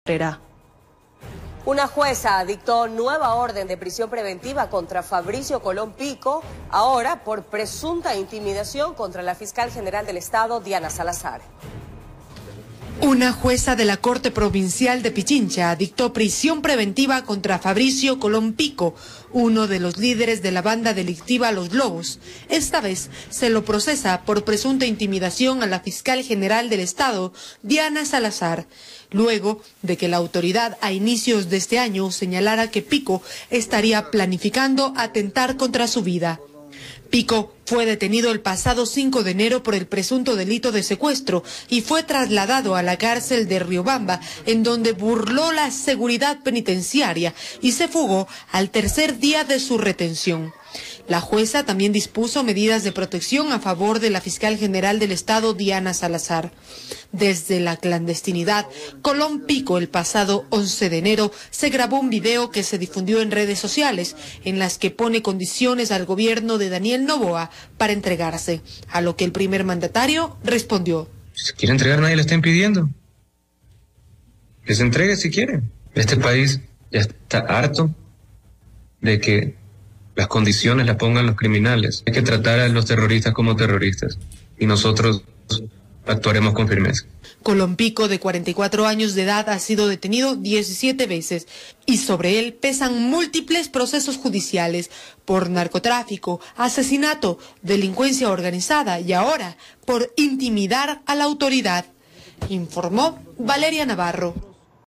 Una jueza dictó nueva orden de prisión preventiva contra Fabricio Colón Pico, ahora por presunta intimidación contra la fiscal general del Estado, Diana Salazar. Una jueza de la Corte Provincial de Pichincha dictó prisión preventiva contra Fabricio Colón Pico, uno de los líderes de la banda delictiva Los Lobos. Esta vez se lo procesa por presunta intimidación a la fiscal general del Estado, Diana Salazar, luego de que la autoridad a inicios de este año señalara que Pico estaría planificando atentar contra su vida. Pico fue detenido el pasado 5 de enero por el presunto delito de secuestro y fue trasladado a la cárcel de Riobamba, en donde burló la seguridad penitenciaria y se fugó al tercer día de su retención. La jueza también dispuso medidas de protección a favor de la fiscal general del Estado, Diana Salazar. Desde la clandestinidad, Colón Pico, el pasado 11 de enero, se grabó un video que se difundió en redes sociales, en las que pone condiciones al gobierno de Daniel Noboa para entregarse, a lo que el primer mandatario respondió: si se quiere entregar, nadie le está impidiendo. Que se entregue si quiere. Este país ya está harto de que las condiciones las pongan los criminales. Hay que tratar a los terroristas como terroristas y nosotros actuaremos con firmeza. Colón Pico, de 44 años de edad, ha sido detenido 17 veces y sobre él pesan múltiples procesos judiciales por narcotráfico, asesinato, delincuencia organizada y ahora por intimidar a la autoridad, informó Valeria Navarro.